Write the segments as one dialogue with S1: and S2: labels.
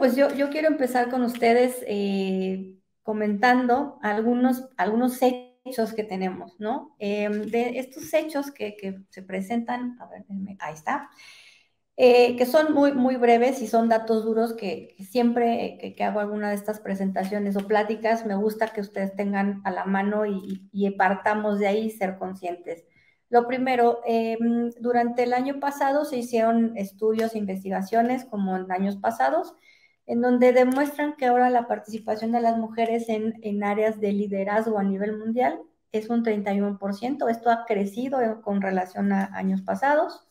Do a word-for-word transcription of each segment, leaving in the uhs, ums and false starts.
S1: pues yo, yo quiero empezar con ustedes eh, comentando algunos, algunos hechos que tenemos, ¿no? Eh, de estos hechos que, que se presentan, a ver, déjenme, ahí está, eh, que son muy, muy breves y son datos duros que, que siempre que, que, hago alguna de estas presentaciones o pláticas, me gusta que ustedes tengan a la mano y, y partamos de ahí ser conscientes. Lo primero, eh, durante el año pasado se hicieron estudios e investigaciones, como en años pasados, en donde demuestran que ahora la participación de las mujeres en, en áreas de liderazgo a nivel mundial es un treinta y uno por ciento. Esto ha crecido con relación a años pasados.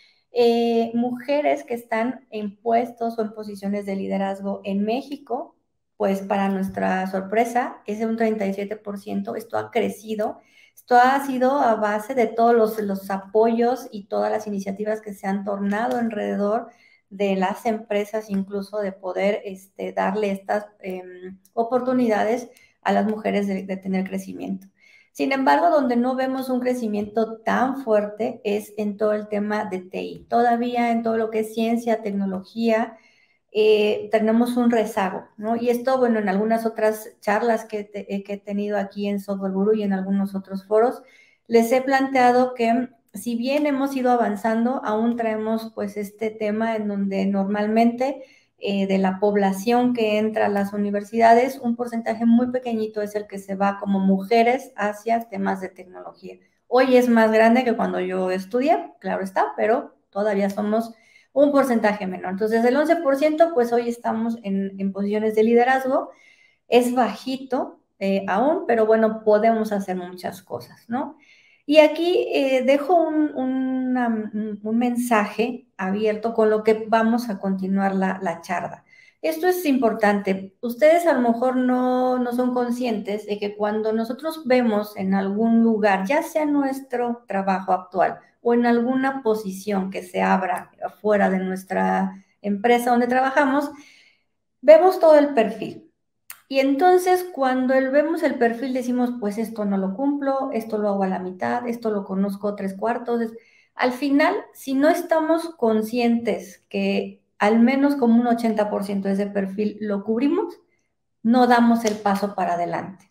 S1: Eh, mujeres que están en puestos o en posiciones de liderazgo en México, pues para nuestra sorpresa es un treinta y siete por ciento. Esto ha crecido. Esto ha sido a base de todos los, los apoyos y todas las iniciativas que se han tornado alrededor de las empresas, incluso de poder este, darle estas eh, oportunidades a las mujeres de, de tener crecimiento. Sin embargo, donde no vemos un crecimiento tan fuerte es en todo el tema de T I. Todavía en todo lo que es ciencia, tecnología, eh, tenemos un rezago, ¿no? Y esto, bueno, en algunas otras charlas que, te, que he tenido aquí en Software Guru y en algunos otros foros, les he planteado que si bien hemos ido avanzando, aún traemos pues este tema en donde normalmente eh, de la población que entra a las universidades, un porcentaje muy pequeñito es el que se va como mujeres hacia temas de tecnología. Hoy es más grande que cuando yo estudié, claro está, pero todavía somos un porcentaje menor. Entonces, el once por ciento, pues hoy estamos en, en posiciones de liderazgo, es bajito eh, aún, pero bueno, podemos hacer muchas cosas, ¿no? Y aquí eh, dejo un, una, un, mensaje abierto con lo que vamos a continuar la, la charla. Esto es importante. Ustedes a lo mejor no, no son conscientes de que cuando nosotros vemos en algún lugar, ya sea nuestro trabajo actual o en alguna posición que se abra fuera de nuestra empresa donde trabajamos, vemos todo el perfil. Y entonces cuando vemos el perfil decimos, pues esto no lo cumplo, esto lo hago a la mitad, esto lo conozco tres cuartos. Al final, si no estamos conscientes que al menos como un ochenta por ciento de ese perfil lo cubrimos, no damos el paso para adelante.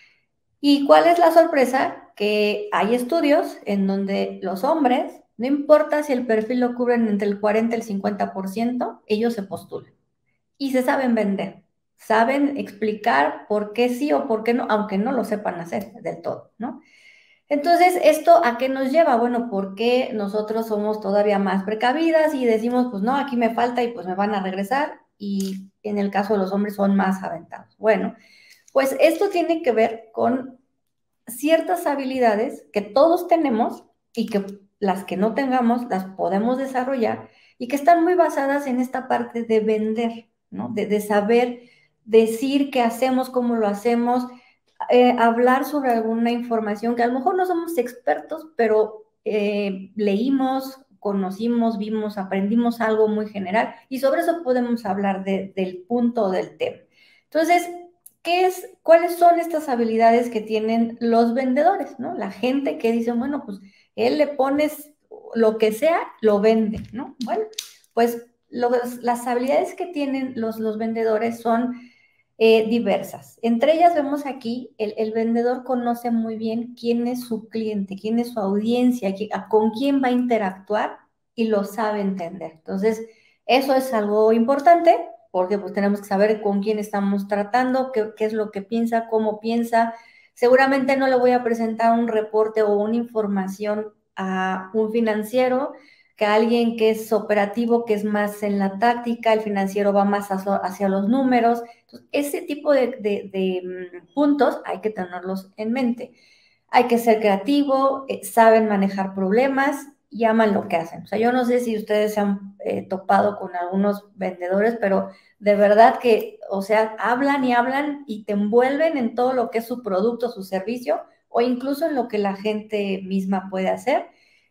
S1: ¿Y cuál es la sorpresa? Que hay estudios en donde los hombres, no importa si el perfil lo cubren entre el cuarenta y el cincuenta por ciento, ellos se postulan y se saben vender, saben explicar por qué sí o por qué no, aunque no lo sepan hacer del todo, ¿no? Entonces, ¿esto a qué nos lleva? Bueno, porque nosotros somos todavía más precavidas y decimos, pues no, aquí me falta y pues me van a regresar, y en el caso de los hombres son más aventados. Bueno, pues esto tiene que ver con ciertas habilidades que todos tenemos y que las que no tengamos las podemos desarrollar y que están muy basadas en esta parte de vender, ¿no? De, de saber decir qué hacemos, cómo lo hacemos, eh, hablar sobre alguna información que a lo mejor no somos expertos, pero eh, leímos, conocimos, vimos, aprendimos algo muy general y sobre eso podemos hablar de, del punto del tema. Entonces, ¿qué es, cuáles son estas habilidades que tienen los vendedores, ¿no? La gente que dice, bueno, pues él le pones lo que sea, lo vende, ¿no? Bueno, pues los, las habilidades que tienen los, los vendedores son eh, diversas. Entre ellas vemos aquí, el, el, vendedor conoce muy bien quién es su cliente, quién es su audiencia, quién, con quién va a interactuar y lo sabe entender. Entonces, eso es algo importante porque pues tenemos que saber con quién estamos tratando, qué, qué es lo que piensa, cómo piensa. Seguramente no le voy a presentar un reporte o una información a un financiero que a alguien que es operativo, que es más en la táctica, el financiero va más hacia, hacia los números. Entonces, ese tipo de, de, de puntos hay que tenerlos en mente. Hay que ser creativo, eh, saben manejar problemas y aman lo que hacen. O sea, yo no sé si ustedes se han eh, topado con algunos vendedores, pero de verdad que, o sea, hablan y hablan y te envuelven en todo lo que es su producto, su servicio, o incluso en lo que la gente misma puede hacer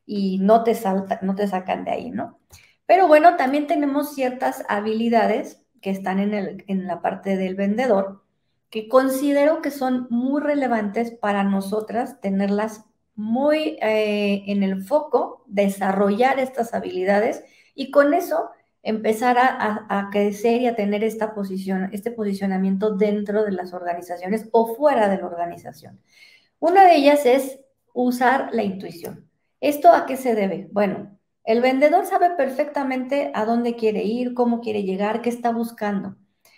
S1: y no te, salta, no te sacan de ahí, ¿no? Pero bueno, también tenemos ciertas habilidades que están en, el, en la parte del vendedor, que considero que son muy relevantes para nosotras tenerlas muy eh, en el foco, desarrollar estas habilidades y con eso empezar a, a, a crecer y a tener esta posición, este posicionamiento dentro de las organizaciones o fuera de la organización. Una de ellas es usar la intuición. ¿Esto a qué se debe? Bueno, el vendedor sabe perfectamente a dónde quiere ir, cómo quiere llegar, qué está buscando.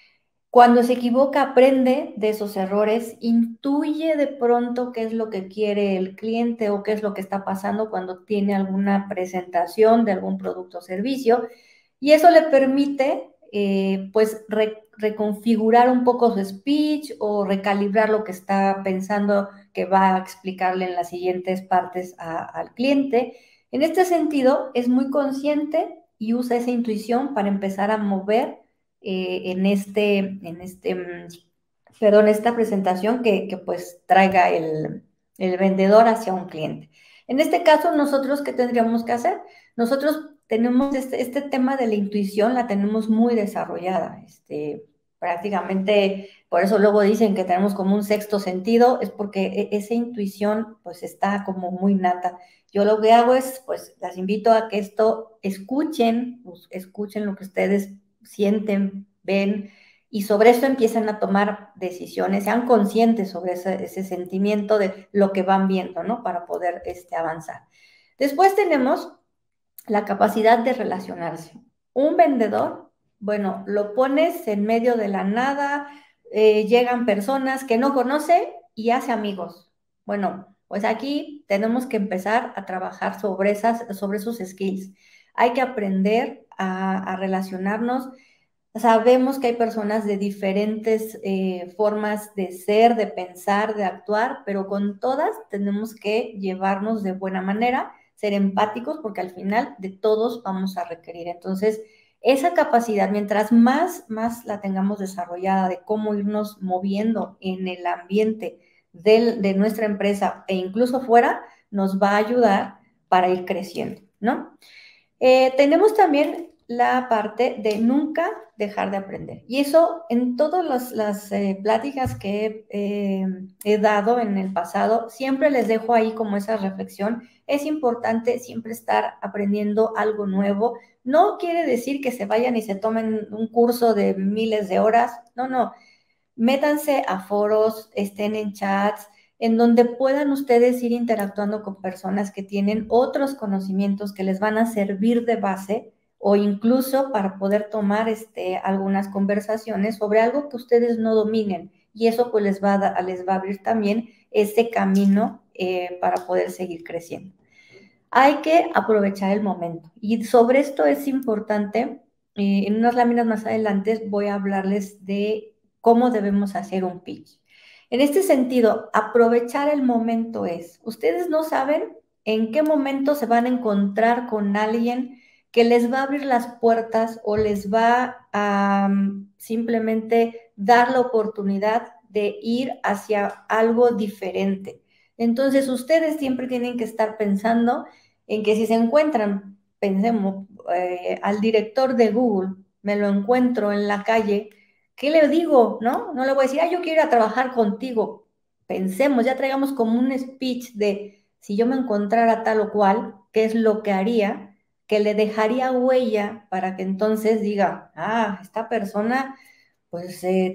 S1: Cuando se equivoca, aprende de esos errores, intuye de pronto qué es lo que quiere el cliente o qué es lo que está pasando cuando tiene alguna presentación de algún producto o servicio, y eso le permite, eh, pues, re reconfigurar un poco su speech o recalibrar lo que está pensando que va a explicarle en las siguientes partes a, al cliente. En este sentido, es muy consciente y usa esa intuición para empezar a mover eh, en este, en este, perdón, esta presentación que, que pues traiga el, el vendedor hacia un cliente. En este caso, nosotros, ¿qué tendríamos que hacer? Nosotros tenemos este, este tema de la intuición, la tenemos muy desarrollada, este, prácticamente, por eso luego dicen que tenemos como un sexto sentido, es porque esa intuición pues está como muy nata. Yo lo que hago es, pues, las invito a que esto escuchen, pues, escuchen lo que ustedes sienten, ven, y sobre eso empiezan a tomar decisiones, sean conscientes sobre ese, ese sentimiento de lo que van viendo, ¿no? Para poder este, avanzar. Después tenemos la capacidad de relacionarse. Un vendedor, bueno, lo pones en medio de la nada, eh, llegan personas que no conoce y hace amigos. Bueno, pues aquí tenemos que empezar a trabajar sobre, esas, sobre esos skills. Hay que aprender a, a relacionarnos. Sabemos que hay personas de diferentes eh, formas de ser, de pensar, de actuar, pero con todas tenemos que llevarnos de buena manera, ser empáticos, porque al final de todos vamos a requerir. Entonces, esa capacidad, mientras más, más la tengamos desarrollada de cómo irnos moviendo en el ambiente de, de nuestra empresa e incluso fuera, nos va a ayudar para ir creciendo, ¿no? Eh, tenemos también la parte de nunca dejar de aprender. Y eso en todas las, las eh, pláticas que eh, he dado en el pasado, siempre les dejo ahí como esa reflexión. Es importante siempre estar aprendiendo algo nuevo. No quiere decir que se vayan y se tomen un curso de miles de horas. No, no. Métanse a foros, estén en chats, en donde puedan ustedes ir interactuando con personas que tienen otros conocimientos que les van a servir de base o incluso para poder tomar este, algunas conversaciones sobre algo que ustedes no dominen. Y eso pues les va a, les va a abrir también ese camino eh, para poder seguir creciendo. Hay que aprovechar el momento. Y sobre esto es importante, eh, en unas láminas más adelante voy a hablarles de cómo debemos hacer un pitch. En este sentido, aprovechar el momento es, ustedes no saben en qué momento se van a encontrar con alguien que les va a abrir las puertas o les va a um, simplemente dar la oportunidad de ir hacia algo diferente. Entonces, ustedes siempre tienen que estar pensando en que si se encuentran, pensemos, eh, al director de Google, me lo encuentro en la calle, ¿qué le digo? ¿No? No le voy a decir, ah, yo quiero ir a trabajar contigo. Pensemos, ya traigamos como un speech de si yo me encontrara tal o cual, ¿qué es lo que haría? Que le dejaría huella para que entonces diga, ah, esta persona pues eh,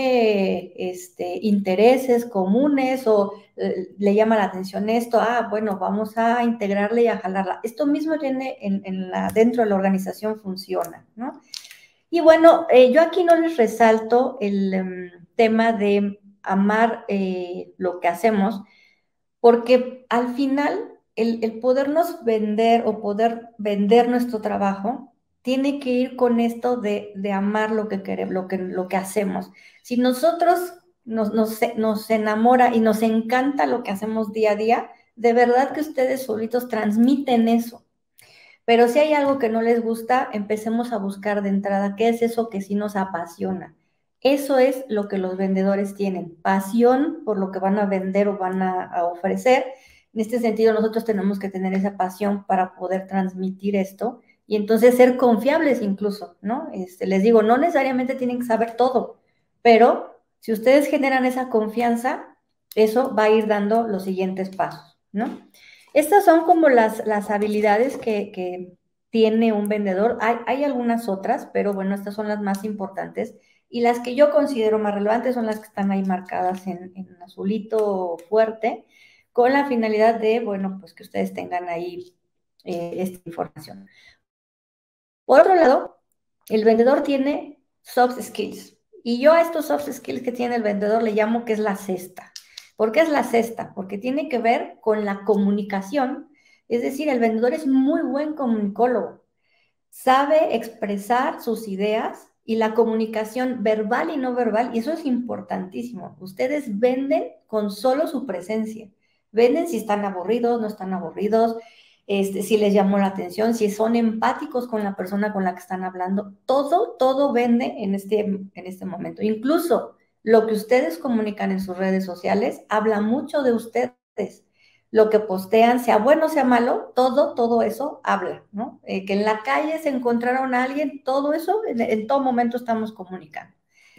S1: tiene este, intereses comunes o eh, le llama la atención esto, ah, bueno, vamos a integrarle y a jalarla. Esto mismo tiene en, en la, dentro de la organización funciona, ¿no? Y bueno, eh, yo aquí no les resalto el um, tema de amar eh, lo que hacemos, porque al final el, el podernos vender o poder vender nuestro trabajo tiene que ir con esto de, de amar lo que queremos, lo que, lo que hacemos. Si nosotros nos, nos, nos enamora y nos encanta lo que hacemos día a día, de verdad que ustedes solitos transmiten eso. Pero si hay algo que no les gusta, empecemos a buscar de entrada qué es eso que sí nos apasiona. Eso es lo que los vendedores tienen, pasión por lo que van a vender o van a, a ofrecer. En este sentido, nosotros tenemos que tener esa pasión para poder transmitir esto y entonces ser confiables incluso, ¿no? Este, les digo, no necesariamente tienen que saber todo, pero si ustedes generan esa confianza, eso va a ir dando los siguientes pasos, ¿no? Estas son como las, las habilidades que, que, tiene un vendedor. Hay, hay algunas otras, pero bueno, estas son las más importantes. Y las que yo considero más relevantes son las que están ahí marcadas en, en azulito fuerte, con la finalidad de, bueno, pues que ustedes tengan ahí eh, esta información. Por otro lado, el vendedor tiene soft skills. Y yo a estos soft skills que tiene el vendedor le llamo que es la cesta. ¿Por qué es la cesta? Porque tiene que ver con la comunicación. Es decir, el vendedor es muy buen comunicólogo. Sabe expresar sus ideas y la comunicación verbal y no verbal, y eso es importantísimo. Ustedes venden con solo su presencia. Venden si están aburridos, no están aburridos, este, si les llamó la atención, si son empáticos con la persona con la que están hablando. Todo, todo vende en este, en este momento. Incluso lo que ustedes comunican en sus redes sociales habla mucho de ustedes. Lo que postean, sea bueno, sea malo, todo, todo eso habla, ¿no? Eh, que en la calle se encontraron a alguien, todo eso, en, en todo momento estamos comunicando.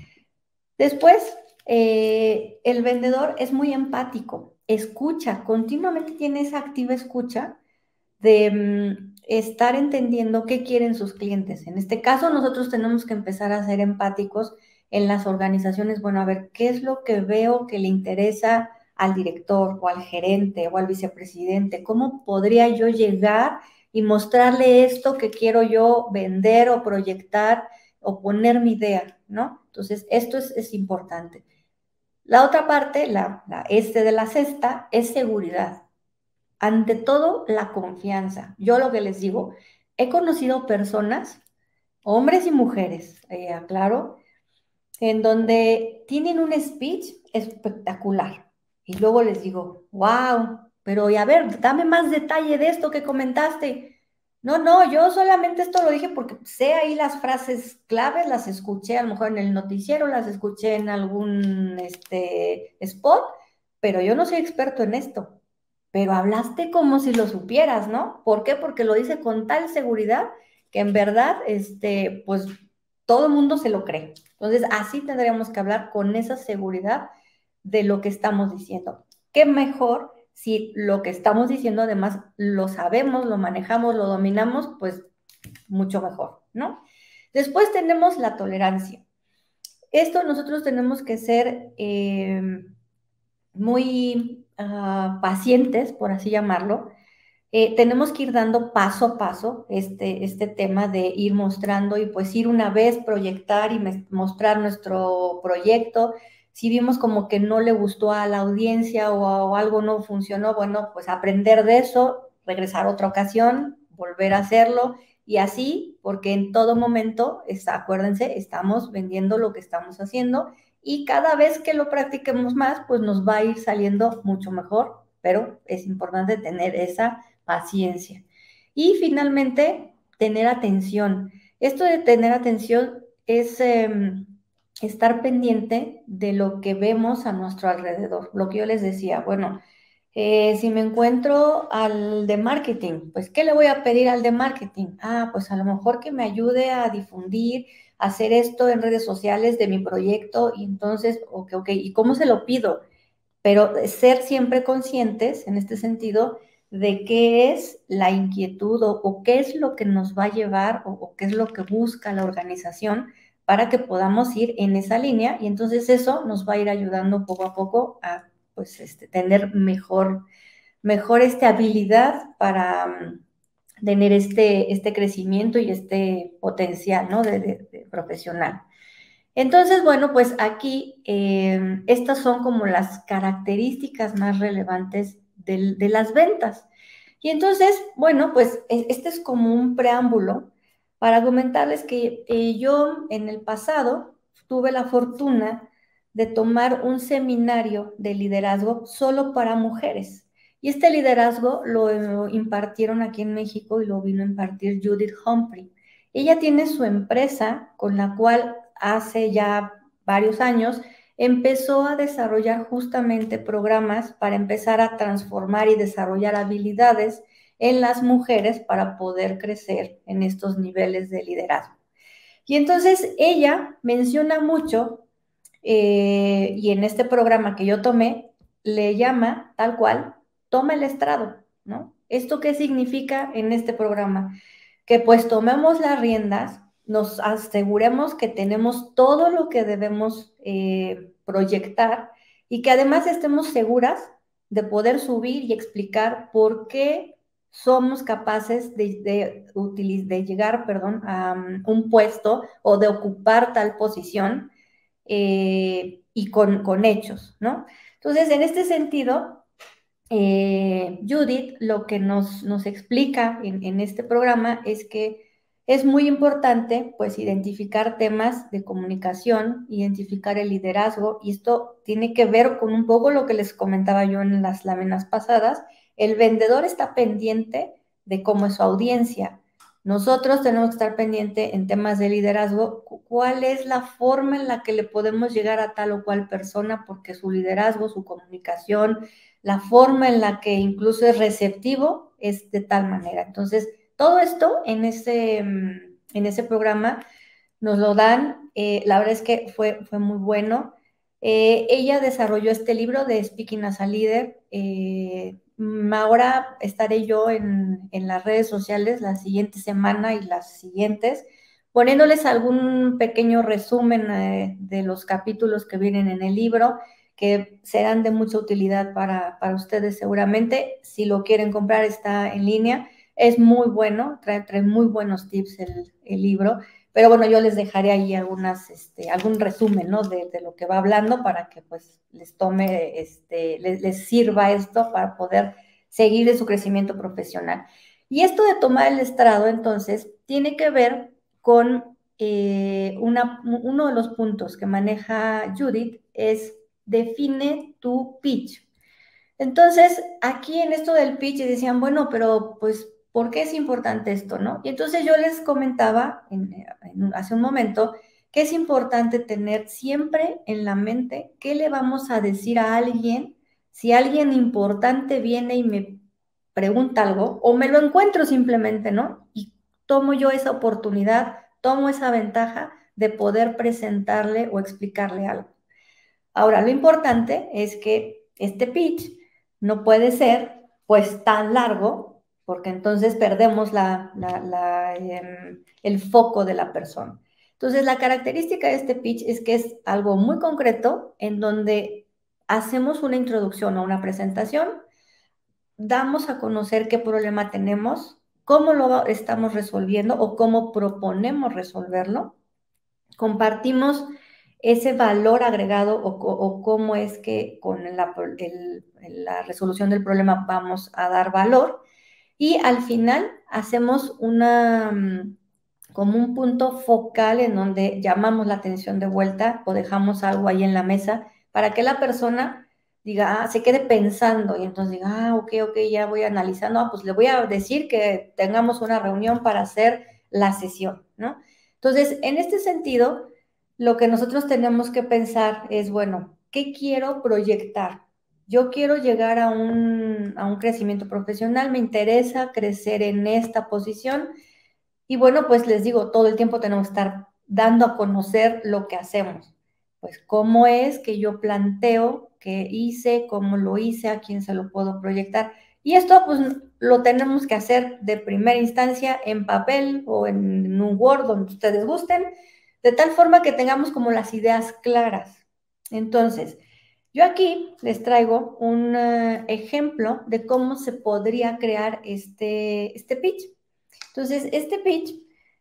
S1: Después, eh, el vendedor es muy empático, escucha, continuamente tiene esa activa escucha de mm, estar entendiendo qué quieren sus clientes. En este caso, nosotros tenemos que empezar a ser empáticos en las organizaciones. Bueno, a ver, ¿qué es lo que veo que le interesa al director o al gerente o al vicepresidente? ¿Cómo podría yo llegar y mostrarle esto que quiero yo vender o proyectar o poner mi idea, ¿no? Entonces, esto es, es importante. La otra parte, la, la este de la cesta, es seguridad. Ante todo, la confianza. Yo lo que les digo, he conocido personas, hombres y mujeres, eh, aclaro, en donde tienen un speech espectacular. Y luego les digo, wow, pero y a ver, dame más detalle de esto que comentaste. No, no, yo solamente esto lo dije porque sé ahí las frases claves, las escuché a lo mejor en el noticiero, las escuché en algún este, spot, pero yo no soy experto en esto. Pero hablaste como si lo supieras, ¿no? ¿Por qué? Porque lo dice con tal seguridad que en verdad, este, pues todo el mundo se lo cree. Entonces, así tendríamos que hablar con esa seguridad de lo que estamos diciendo. ¿Qué mejor si lo que estamos diciendo además lo sabemos, lo manejamos, lo dominamos? Pues mucho mejor, ¿no? Después tenemos la tolerancia. Esto nosotros tenemos que ser eh, muy uh, pacientes, por así llamarlo. Eh, tenemos que ir dando paso a paso este, este tema de ir mostrando y pues ir una vez, proyectar y mostrar nuestro proyecto. Si vimos como que no le gustó a la audiencia o, o algo no funcionó, bueno, pues aprender de eso, regresar a otra ocasión, volver a hacerlo y así, porque en todo momento, está, acuérdense, estamos vendiendo lo que estamos haciendo y cada vez que lo practiquemos más, pues nos va a ir saliendo mucho mejor, pero es importante tener esa paciencia. Y finalmente, tener atención. Esto de tener atención es eh, estar pendiente de lo que vemos a nuestro alrededor. Lo que yo les decía, bueno, eh, si me encuentro al de marketing, pues, ¿qué le voy a pedir al de marketing? Ah, pues a lo mejor que me ayude a difundir, a hacer esto en redes sociales de mi proyecto y entonces, ok, ok, ¿y cómo se lo pido? Pero ser siempre conscientes en este sentido de qué es la inquietud o, o qué es lo que nos va a llevar o, o qué es lo que busca la organización para que podamos ir en esa línea y entonces eso nos va a ir ayudando poco a poco a pues, este, tener mejor, mejor este, habilidad para um, tener este, este crecimiento y este potencial, ¿no? de, de, de profesional. Entonces, bueno, pues aquí eh, estas son como las características más relevantes de, de las ventas. Y entonces, bueno, pues este es como un preámbulo para comentarles que eh, yo en el pasado tuve la fortuna de tomar un seminario de liderazgo solo para mujeres. Y este liderazgo lo impartieron aquí en México y lo vino a impartir Judith Humphrey. Ella tiene su empresa con la cual hace ya varios años empezó a desarrollar justamente programas para empezar a transformar y desarrollar habilidades en las mujeres para poder crecer en estos niveles de liderazgo. Y entonces ella menciona mucho, eh, y en este programa que yo tomé, le llama tal cual, toma el estrado, ¿no? ¿Esto qué significa en este programa? que pues tomemos las riendas, nos aseguremos que tenemos todo lo que debemos eh, proyectar y que además estemos seguras de poder subir y explicar por qué somos capaces de, de, de llegar, perdón, a um, un puesto o de ocupar tal posición eh, y con, con hechos, ¿no? Entonces, en este sentido, eh, Judith lo que nos, nos explica en, en este programa es que es muy importante, pues, identificar temas de comunicación, identificar el liderazgo, y esto tiene que ver con un poco lo que les comentaba yo en las láminas pasadas. El vendedor está pendiente de cómo es su audiencia. Nosotros tenemos que estar pendiente en temas de liderazgo, cuál es la forma en la que le podemos llegar a tal o cual persona, porque su liderazgo, su comunicación, la forma en la que incluso es receptivo es de tal manera. Entonces, todo esto en ese, en ese programa nos lo dan. Eh, la verdad es que fue, fue muy bueno. Eh, ella desarrolló este libro de Speaking as a Leader. Eh, ahora estaré yo en, en las redes sociales la siguiente semana y las siguientes, poniéndoles algún pequeño resumen eh, de los capítulos que vienen en el libro, que serán de mucha utilidad para, para ustedes seguramente. Si lo quieren comprar, está en línea. Es muy bueno, trae, trae muy buenos tips el, el libro. Pero bueno, yo les dejaré ahí algunas, este, algún resumen, ¿no? De, de lo que va hablando para que pues les tome, este, les, les sirva esto para poder seguir en su crecimiento profesional. Y esto de tomar el estrado, entonces, tiene que ver con eh, una, uno de los puntos que maneja Judith, es define tu pitch. Entonces, aquí en esto del pitch decían, bueno, pero pues, ¿por qué es importante esto, no? Y entonces yo les comentaba en, en, hace un momento que es importante tener siempre en la mente qué le vamos a decir a alguien si alguien importante viene y me pregunta algo o me lo encuentro simplemente, ¿no? Y tomo yo esa oportunidad, tomo esa ventaja de poder presentarle o explicarle algo. Ahora, lo importante es que este pitch no puede ser pues tan largo, porque entonces perdemos la, la, la, eh, el foco de la persona. Entonces, la característica de este pitch es que es algo muy concreto, en donde hacemos una introducción o una presentación, damos a conocer qué problema tenemos, cómo lo estamos resolviendo o cómo proponemos resolverlo, compartimos ese valor agregado o, o cómo es que con la, el, la resolución del problema vamos a dar valor, y al final hacemos una como un punto focal en donde llamamos la atención de vuelta o dejamos algo ahí en la mesa para que la persona diga, ah, se quede pensando y entonces diga, ah, ok, ok, ya voy analizando, ah, pues le voy a decir que tengamos una reunión para hacer la sesión, ¿no? Entonces, en este sentido, lo que nosotros tenemos que pensar es, bueno, ¿qué quiero proyectar? Yo quiero llegar a un, a un crecimiento profesional, me interesa crecer en esta posición, y bueno, pues les digo, todo el tiempo tenemos que estar dando a conocer lo que hacemos. Pues cómo es que yo planteo, qué hice, cómo lo hice, a quién se lo puedo proyectar. Y esto pues lo tenemos que hacer de primera instancia en papel o en un Word, donde ustedes gusten, de tal forma que tengamos como las ideas claras. Entonces, yo aquí les traigo un uh, ejemplo de cómo se podría crear este, este pitch. Entonces, este pitch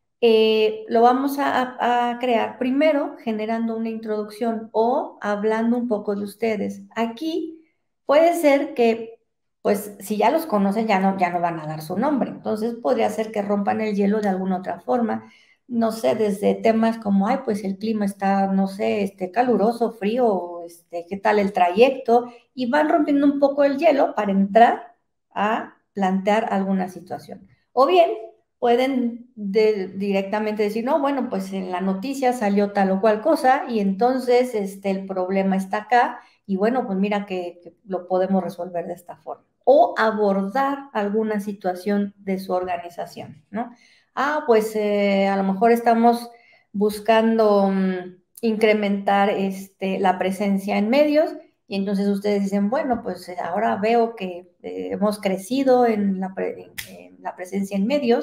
S1: eh, lo vamos a, a, crear primero generando una introducción o hablando un poco de ustedes. Aquí puede ser que, pues, si ya los conocen, ya no, ya no van a dar su nombre. Entonces, podría ser que rompan el hielo de alguna otra forma. No sé, desde temas como, ay, pues el clima está, no sé, este, caluroso, frío, este, qué tal el trayecto, y van rompiendo un poco el hielo para entrar a plantear alguna situación. O bien, pueden de, directamente decir, no, bueno, pues en la noticia salió tal o cual cosa y entonces este, el problema está acá y bueno, pues mira que, que lo podemos resolver de esta forma. O abordar alguna situación de su organización, ¿no? Ah, pues eh, a lo mejor estamos buscando um, incrementar este, la presencia en medios y entonces ustedes dicen, bueno, pues ahora veo que eh, hemos crecido en la, pre en, en la presencia en medios,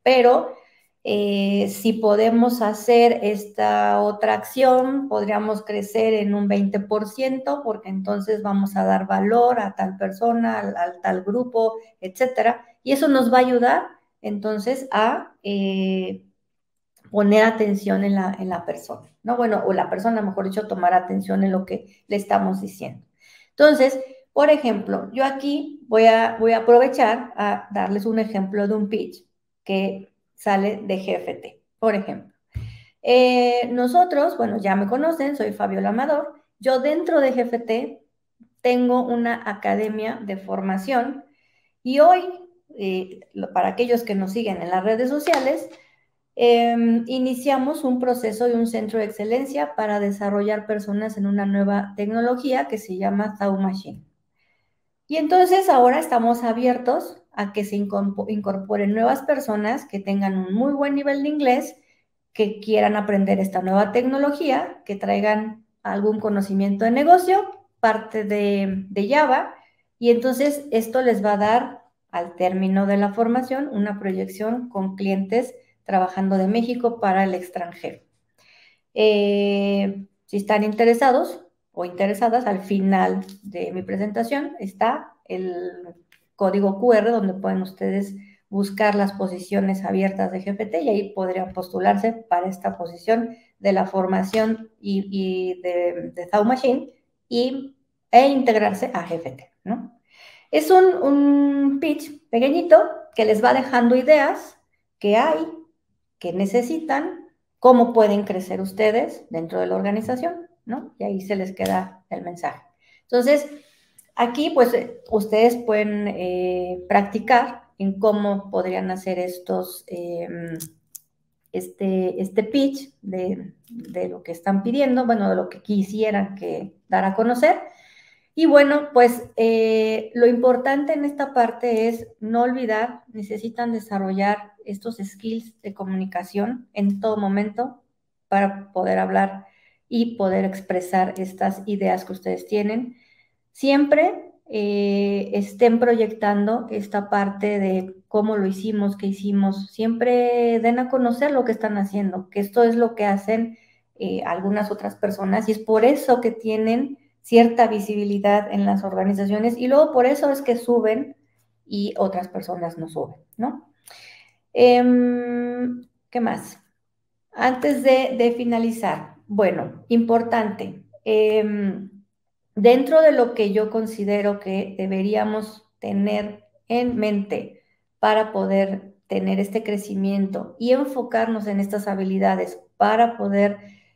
S1: pero eh, si podemos hacer esta otra acción, podríamos crecer en un veinte por ciento, porque entonces vamos a dar valor a tal persona, al, al tal grupo, etcétera, y eso nos va a ayudar entonces a eh, poner atención en la, en la persona, ¿no? Bueno, o la persona, mejor dicho, tomar atención en lo que le estamos diciendo. Entonces, por ejemplo, yo aquí voy a, voy a aprovechar a darles un ejemplo de un pitch que sale de G F T, por ejemplo. Eh, nosotros, bueno, ya me conocen, soy Fabiola Amador. Yo dentro de G F T tengo una academia de formación y hoy, eh, para aquellos que nos siguen en las redes sociales, eh, iniciamos un proceso de un centro de excelencia para desarrollar personas en una nueva tecnología que se llama Thought Machine. Y entonces ahora estamos abiertos a que se incorporen nuevas personas que tengan un muy buen nivel de inglés, que quieran aprender esta nueva tecnología, que traigan algún conocimiento de negocio, parte de, de Java, y entonces esto les va a dar, al término de la formación, una proyección con clientes trabajando de México para el extranjero. Eh, si están interesados o interesadas, al final de mi presentación está el código Q R donde pueden ustedes buscar las posiciones abiertas de G P T y ahí podrían postularse para esta posición de la formación y, y de, de Thought Machine y, e integrarse a G P T, ¿no? Es un, un pitch pequeñito que les va dejando ideas que hay, que necesitan, cómo pueden crecer ustedes dentro de la organización, ¿no? Y ahí se les queda el mensaje. Entonces, aquí pues ustedes pueden eh, practicar en cómo podrían hacer estos, eh, este, este pitch de, de lo que están pidiendo, bueno, de lo que quisieran que dar a conocer. Y bueno, pues eh, lo importante en esta parte es no olvidar, necesitan desarrollar estos skills de comunicación en todo momento para poder hablar y poder expresar estas ideas que ustedes tienen. Siempre eh, estén proyectando esta parte de cómo lo hicimos, qué hicimos. Siempre den a conocer lo que están haciendo, que esto es lo que hacen eh, algunas otras personas y es por eso que tienen cierta visibilidad en las organizaciones y luego por eso es que suben y otras personas no suben, ¿no? Eh, ¿Qué más? Antes de, de finalizar, bueno, importante, eh, dentro de lo que yo considero que deberíamos tener en mente para poder tener este crecimiento y enfocarnos en estas habilidades para poder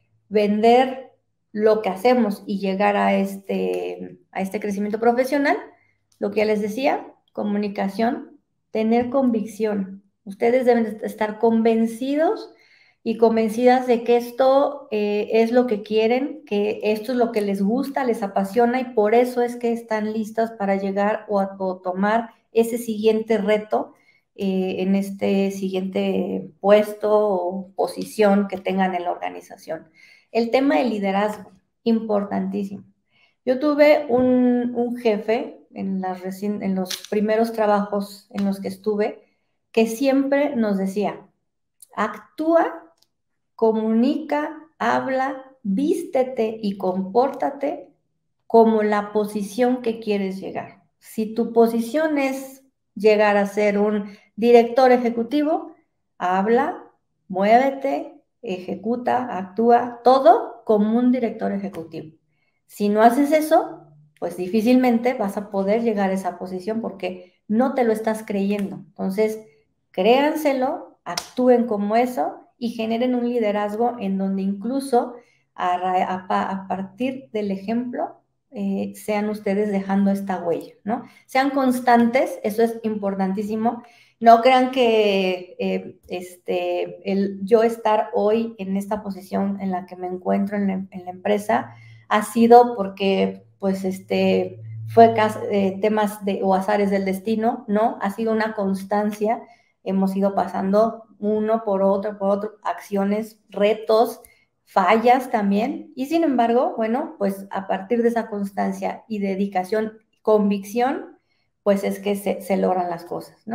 S1: vender lo que hacemos y llegar a este, a este crecimiento profesional, lo que ya les decía, comunicación, tener convicción. Ustedes deben estar convencidos y convencidas de que esto eh, es lo que quieren, que esto es lo que les gusta, les apasiona y por eso es que están listas para llegar o, a, o tomar ese siguiente reto eh, en este siguiente puesto o posición que tengan en la organización. El tema del liderazgo, importantísimo. Yo tuve un, un jefe en, las en los primeros trabajos en los que estuve que siempre nos decía, actúa, comunica, habla, vístete y compórtate como la posición que quieres llegar. Si tu posición es llegar a ser un director ejecutivo, habla, muévete, ejecuta, actúa, todo como un director ejecutivo. Si no haces eso, pues difícilmente vas a poder llegar a esa posición porque no te lo estás creyendo. Entonces, créanselo, actúen como eso y generen un liderazgo en donde incluso a, a, a partir del ejemplo eh, sean ustedes dejando esta huella, ¿no? Sean constantes, eso es importantísimo. No crean que eh, este, el yo estar hoy en esta posición en la que me encuentro en la, en la empresa ha sido porque, pues, este, fue eh, temas de, o azares del destino, ¿no? Ha sido una constancia. Hemos ido pasando uno por otro, por otro, acciones, retos, fallas también. Y sin embargo, bueno, pues a partir de esa constancia y dedicación, convicción, pues es que se, se logran las cosas, ¿no?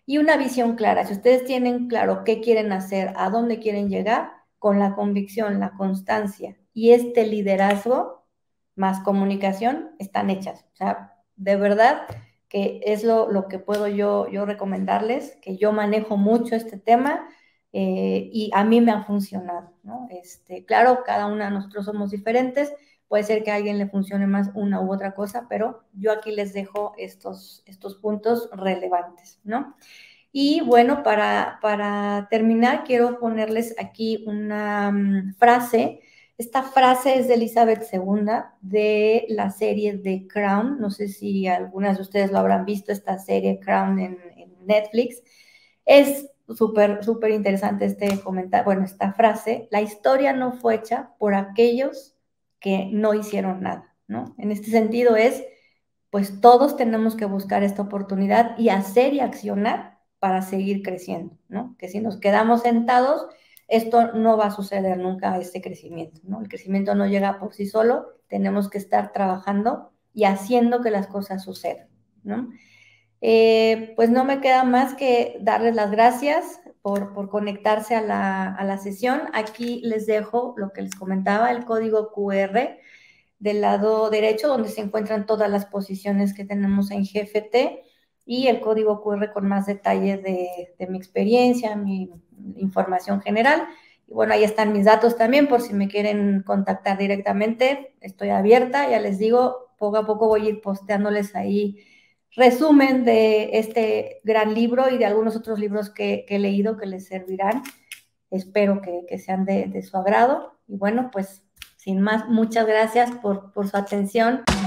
S1: y una visión clara. Si ustedes tienen claro qué quieren hacer, a dónde quieren llegar, con la convicción, la constancia y este liderazgo más comunicación, están hechas. O sea, de verdad que es lo, lo que puedo yo, yo recomendarles, que yo manejo mucho este tema eh, y a mí me ha funcionado, ¿no? Este, claro, cada una de nosotros somos diferentes, puede ser que a alguien le funcione más una u otra cosa, pero yo aquí les dejo estos, estos puntos relevantes, ¿no? Y bueno, para, para terminar, quiero ponerles aquí una um, frase. Esta frase es de Elizabeth segunda de la serie de Crown. No sé si algunas de ustedes lo habrán visto, esta serie Crown en, en Netflix. Es súper, súper interesante este comentario, bueno, esta frase. La historia no fue hecha por aquellos que no hicieron nada, ¿no? En este sentido es, pues todos tenemos que buscar esta oportunidad y hacer y accionar para seguir creciendo, ¿no? Que si nos quedamos sentados, esto no va a suceder nunca, este crecimiento, ¿no? El crecimiento no llega por sí solo, tenemos que estar trabajando y haciendo que las cosas sucedan, ¿no? Eh, pues no me queda más que darles las gracias por, por conectarse a la, a la sesión. Aquí les dejo lo que les comentaba, el código Q R del lado derecho, donde se encuentran todas las posiciones que tenemos en G F T y el código Q R con más detalle de, de mi experiencia, mi información general. Y bueno, ahí están mis datos también, por si me quieren contactar directamente, estoy abierta, ya les digo, poco a poco voy a ir posteándoles ahí resumen de este gran libro y de algunos otros libros que, que he leído que les servirán. Espero que, que sean de, de su agrado. Y bueno, pues sin más, muchas gracias por, por su atención.